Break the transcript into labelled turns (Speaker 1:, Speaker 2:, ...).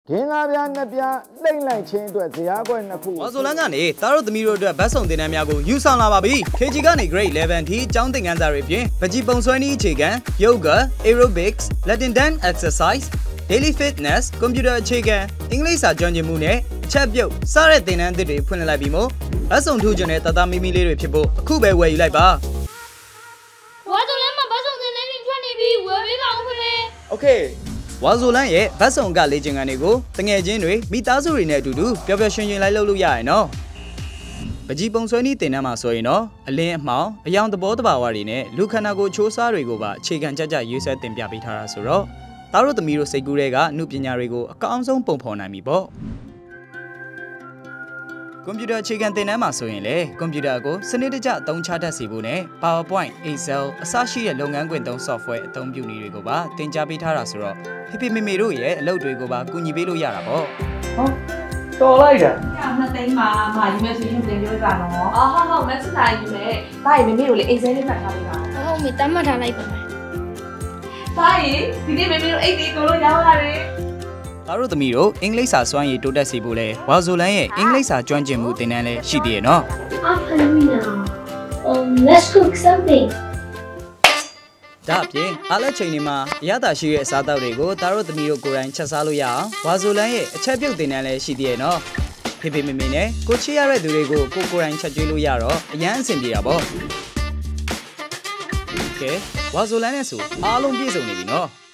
Speaker 1: Waso လမ်းကနေသားတို့သမီးတို့အတွက်ဗတ်စုံသင်တန်းများကိုယူဆောင်လာပါပြီ။ KG ကနေ Grade 11 ထိကျောင်းသင်ခန်းစာတွေဖြင့်ပကြီးပုံဆွဲနည်းအခြေခံ Yoga, Aerobics, Latin dance exercise, Daily fitness, Computer အခြေခံ English စာကျွမ်းကျင်မှုနဲ့ချက်ပြုတ်စတဲ့သင်တန်းအသစ်တွေဖွင့်လှစ်လိုက်ပြီးမို့ဗတ်စုံထူးချွန်တဲ့တသားမီမီလေးတွေဖြစ်ဖို့အခုပဲဝယ်ယူလိုက်ပါ။
Speaker 2: Waso လမ်းမှာဗတ်စုံသင်တန်းတွေထွက်နေပြီဝယ်ပေးပါဦးခင်ဗျ။
Speaker 1: Okay Waso လမ်းရဲ့ဗတ်စုံကလေ့ကျင့်ခန်းတွေကိုတငယ်ချင်းတွေမိသားစုတွေနဲ့အတူတူပျော်ပျော်ရွှင်ရွှင်လိုက်လုပ်လို့ရရင်နော်ပကြီးပုံဆွဲနည်းသင်တန်းမှာဆိုရင်တော့အလင်းအမှောင်အယောင်သဘောတဘာဝတွေနဲ့လူခန္ဓာကိုယ်ချိုးစားတွေကိုပါအခြေခံကြရေးဆွဲသင်ပြပေးထားတာဆိုတော့သားတို့သမီးတို့စိတ်ကူးတွေကနှုပညာတွေကိုအကောင်းဆုံးပုံဖော်နိုင်ပြီပေါ့ကွန်ပျူတာအခြေခံသင်တန်းမှာဆိုရင်လေကွန်ပျူတာကိုစနစ်တကျအသုံးချတတ်စေဖို့နဲ့ PowerPoint, Excel အစရှိတဲ့လုပ်ငန်းခွင်သုံး software အသုံးပြုနည်းတွေကိုပါသင်ကြားပေးထားတာဆိုတော့ဖေမေမေတို့ရဲ့အလုပ်တွေကိုပါကူညီပေးလို့ရတာပေါ့
Speaker 3: ဟုတ်တော်လိုက်တာ
Speaker 4: 2သိန်းမှာမှယူမယ်ဆိုရင်သင်ပြောကြတော့
Speaker 2: ဟုတ်မက်စစ်တိုင်းယူမယ်ဒါရင်မေမေတို့လေ Excel လေးမှတ်ထားပေးပါဟုတ်မေတမ်းမှတ်ထားလိုက်ပါမယ်
Speaker 4: ဒါရင်ဒီနေ့မေမေတို့အိတ်လေးကိုလို့ရောက်လာတယ်
Speaker 1: သားတို့သမီးတို့အင်္ဂလိပ်စာစွမ်းရည်တိုးတက်စေဖို့လဲဝါဆိုလန်းရဲ့အင်္ဂလိပ်စာကျွမ်းကျင်မှုသင်တန်းလဲရှိသေးရဲ့နော်
Speaker 2: I'm hungry now. Let's cook something.
Speaker 1: ဒါအပြင်အားလက်ချိန်တွေမှာအရသာရှိတဲ့အစားအသောက်တွေကိုသားတို့သမီးတို့ကိုယ်တိုင်ချက်စားလို့ရအောင်ဝါဆိုလန်းရဲ့အချက်ပြုတ်သင်တန်းလဲရှိသေးရဲ့နော်ဖေဖေမေမေနဲ့ကိုချစ်ရတဲ့သူတွေကိုကိုယ်တိုင်ချက်ကျွေးလို့ရတော့အရန်အဆင်ပြေတာပေါ့ကဲဝါဆိုလန်းနဲ့ဆိုအားလုံးပြည့်စုံနေပြီနော်